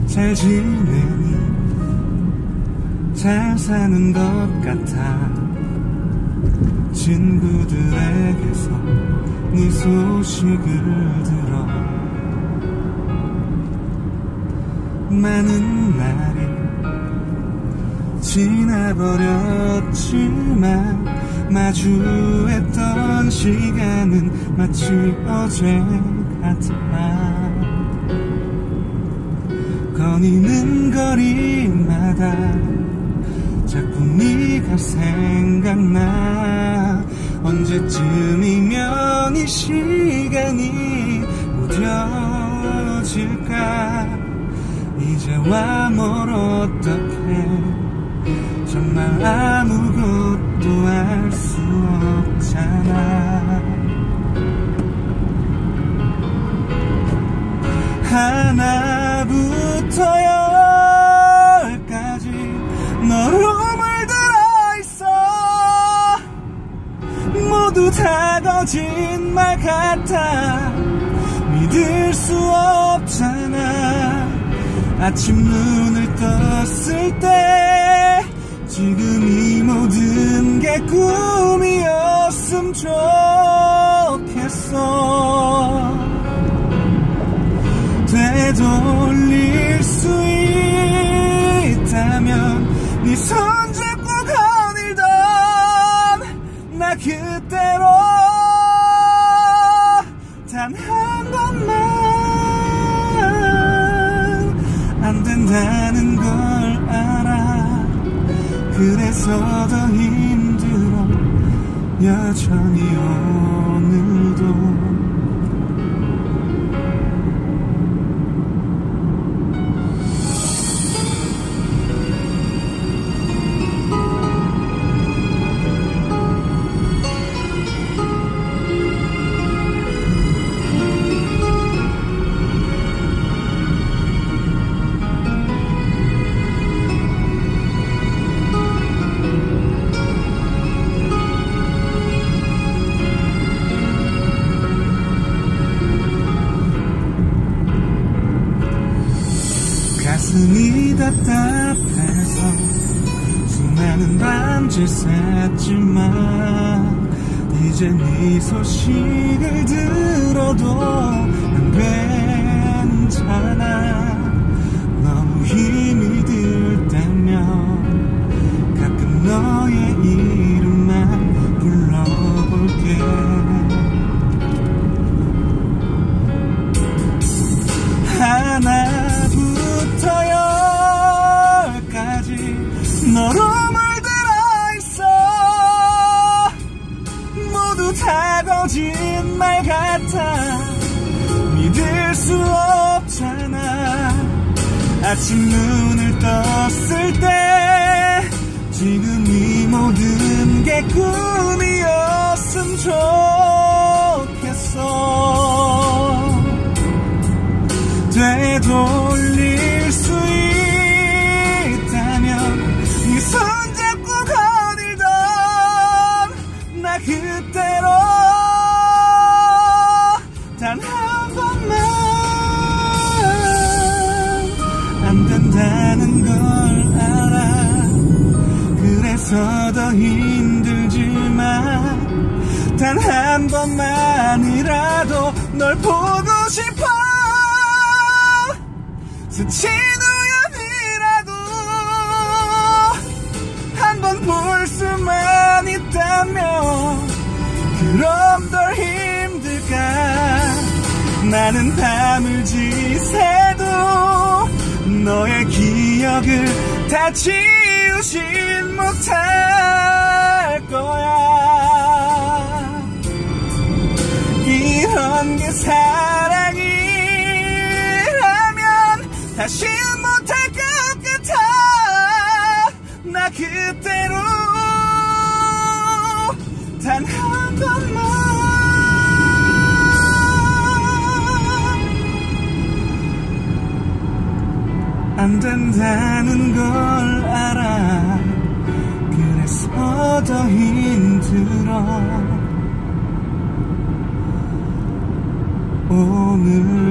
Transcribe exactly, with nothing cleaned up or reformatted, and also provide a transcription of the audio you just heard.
잘 지내니 잘 사는 것 같아. 친구들에게서 네 소식을 들어 많은 날이 지나버렸지만 마주했던 시간은 마치 어제 같아. 거니는 거리마다 자꾸 네가 생각나. 언제쯤이면 이 시간이 무뎌질까. 이제와 뭘 어떡해. 정말 아무것도 알 수 없잖아. 하나부터 열까지 너로 물들어 있어. 모두 다 거짓말 같아. 믿을 수 없잖아. 아침 눈을 떴을 때 지금 이 모든 게 꿈이었음 좋겠어. 되돌릴 수 있다면 네 손 잡고 거닐던 나 그대로 단 한 번만. 안 된다는 걸 알아. 그래서 더 힘들어 여전히 오늘도. 가슴이 답답해서 수많은 밤을 샜지만 이제 네 소식을 들어도 난 괜찮아. 너무 힘이 들 때면 가끔 너의 이름만 불러볼게. 하나부터 열까지 너로 물들어 있어. 모두 다 거짓말 같아. 믿을 수 없잖아. 아침 눈을 떴을 때 지금 이 모든 게 꿈이었음 좋겠어. 되돌릴 수 있다면 네 손 잡고 거닐던 나 그대로 단 한 번만. 안 된다는 걸 알아. 그래서 더 힘들지만 단 한 번만이라도 널 보고 싶어. 스친 우연이라도 한 번 볼 수만 있다면 그럼 덜 힘들까. 나는 밤을 지새도 너의 기억을 다 지우진 못할 거야. 이런 게 사랑이 다시 못할 것 같아. 나 그대로 단 한 번만. 안 된다는 걸 알아. 그래서 더 힘들어 오늘.